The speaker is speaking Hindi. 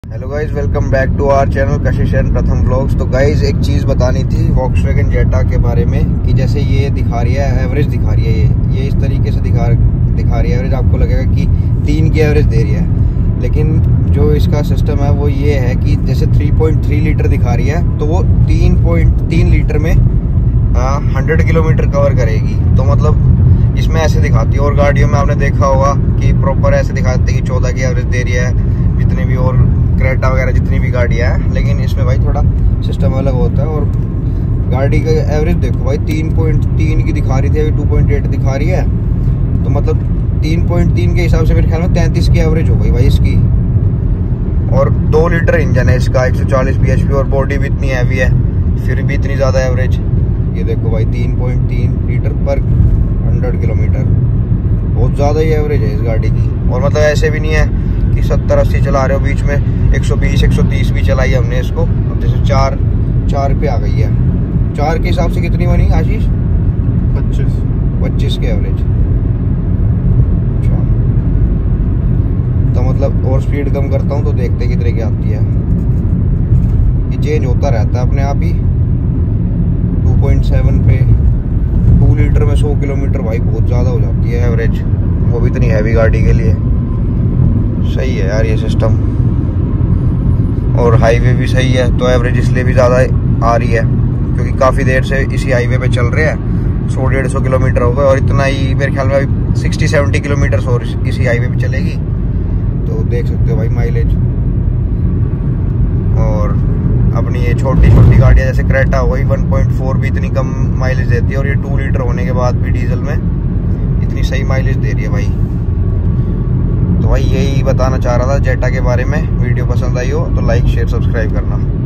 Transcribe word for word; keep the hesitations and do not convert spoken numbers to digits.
Hello guys, welcome back to our channel Kashish and Pratham vlogs. तो गाइज एक चीज़ बतानी थी वॉक्सवैगन जेटा के बारे में कि जैसे ये दिखा रही है एवरेज, दिखा रही है ये ये इस तरीके से दिखा दिखा रही है एवरेज। आपको लगेगा कि तीन की एवरेज दे रही है, लेकिन जो इसका सिस्टम है वो ये है कि जैसे थ्री पॉइंट थ्री लीटर दिखा रही है तो वो तीन पॉइंट तीन लीटर में हंड्रेड किलोमीटर कवर करेगी। तो मतलब इसमें ऐसे दिखाती है, और गाड़ियों में आपने देखा होगा कि प्रॉपर ऐसे दिखाती है कि चौदह की एवरेज दे रही है, जितनी भी और क्रेटा वगैरह जितनी भी गाड़ियाँ हैं। लेकिन इसमें भाई थोड़ा सिस्टम अलग होता है। और गाड़ी का एवरेज देखो भाई, तीन पॉइंट तीन की दिखा रही थी, अभी टू पॉइंट एट दिखा रही है। तो मतलब तीन पॉइंट तीन के हिसाब से मेरे ख्याल में तैंतीस की एवरेज हो गई भाई इसकी। और दो लीटर इंजन है इसका, एक सौ चालीस बी एच पी, और बॉडी भी इतनी हैवी है, फिर भी इतनी ज़्यादा एवरेज। ये देखो भाई, तीन पॉइंट तीन लीटर पर हंड्रेड किलोमीटर, बहुत ज़्यादा ही एवरेज है इस गाड़ी की। और मतलब ऐसे भी नहीं है कि सत्तर अस्सी चला रहे हो, बीच में एक सौ बीस एक सौ तीस भी चलाई हमने इसको। अब जैसे चार चार पे आ गई है, चार के हिसाब से कितनी बनी आशीष? पच्चीस पच्चीस के एवरेज। अच्छा, तो मतलब और स्पीड कम करता हूँ तो देखते कितने की आती है। ये चेंज होता रहता है अपने आप ही। टू पॉइंट सेवन पे टू लीटर में सौ किलोमीटर भाई बहुत ज़्यादा हो जाती है एवरेज, वो भी इतनी हैवी गाड़ी के लिए। सही है यार ये सिस्टम, और हाईवे भी सही है तो एवरेज इसलिए भी ज़्यादा आ रही है क्योंकि काफ़ी देर से इसी हाईवे पे चल रहे हैं। सौ डेढ़ सौ किलोमीटर हो गए, और इतना ही मेरे ख्याल में अभी सिक्सटी सेवेंटी किलोमीटर और इसी हाईवे पे चलेगी। तो देख सकते हो भाई माइलेज। और अपनी ये छोटी छोटी गाड़ियाँ जैसे क्रेटा हो गई, वन पॉइंट फोर भी इतनी कम माइलेज देती है, और ये टू लीटर होने के बाद भी डीजल में इतनी सही माइलेज दे रही है भाई। तो भाई यही बताना चाह रहा था जेटा के बारे में। वीडियो पसंद आई हो तो लाइक शेयर सब्सक्राइब करना।